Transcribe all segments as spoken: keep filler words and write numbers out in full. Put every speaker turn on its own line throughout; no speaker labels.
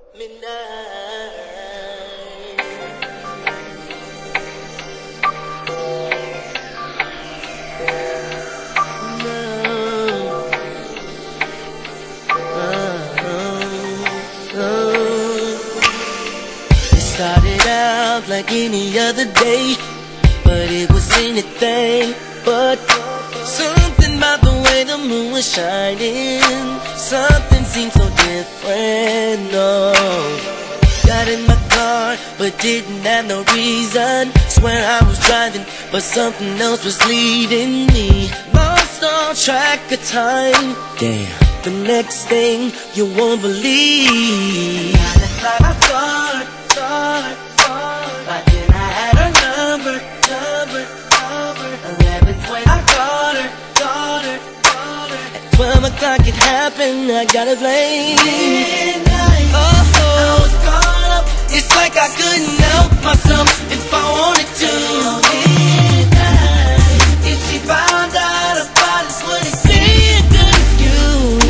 midnight. Started out like any other day, but it was anything but. Something about the way the moon was shining, something seemed so different, no. Got in my car, but didn't have no reason. Swear I was driving, but something else was leading me. Lost all track of time. Damn. The next thing you won't believe, I thought, thought, thought, but then I had her number, number, number. Eleven twenty, I called her, called her, called her. At twelve o'clock it happened, I gotta blame. Midnight, oh, oh, I was caught up. It's like I couldn't help myself if I wanted to. Midnight, if she found out about it, would it be a good excuse?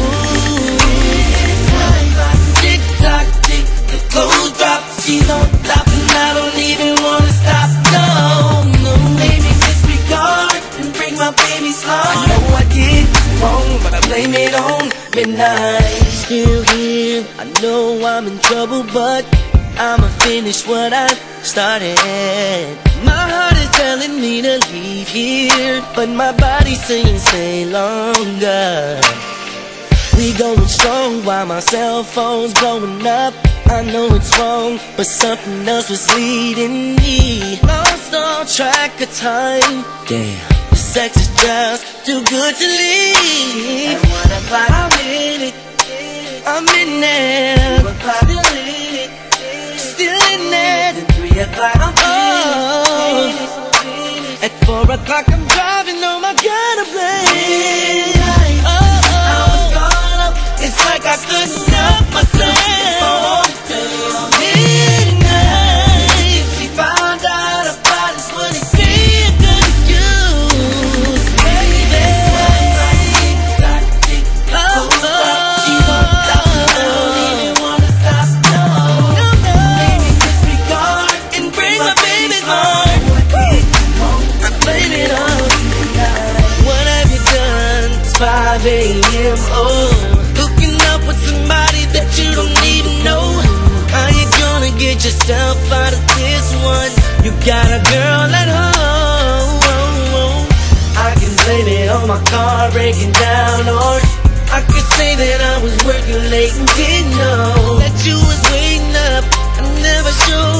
Tick tock, tick, the clothes drop. She's on top and I don't even wanna stop. No, no, baby, disregard and bring my baby's heart. I know I did wrong, but I blame it on midnight. Still here, I know I'm in trouble, but I'ma finish what I started. My heart is telling me to leave here, but my body's saying stay longer. We going strong while my cell phone's blowing up. I know it's wrong, but something else was leading me. Lost all track of time. Damn, the sex is just too good to leave. At one o'clock, I'm in it, I'm in there, still in it, still in it. At three o'clock, I'm finished. At four o'clock, I'm driving home, I gotta blame. Oh, oh, I was caught up. It's like I couldn't help myself. Midnight, if she found out about it, would it be a good excuse? Baby, oh, oh, she's on top, I don't even wanna stop, no, no, no. Baby, disregard and bring my baby's heart. I blame it on tonight. What have you done? It's five A M Oh, hooking up with somebody that you don't even know. How you gonna get yourself out of this one? You got a girl at home. I can blame it on my car breaking down, or I could say that I was working late and didn't know that you was waiting up. I never showed